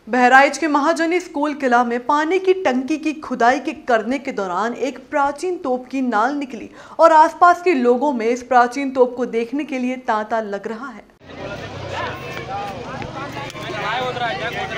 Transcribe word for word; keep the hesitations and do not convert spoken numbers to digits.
बहराइच के महाजनी स्कूल किला में पानी की टंकी की खुदाई के करने के दौरान एक प्राचीन तोप की नाल निकली और आसपास के लोगों में इस प्राचीन तोप को देखने के लिए तांता लग रहा है।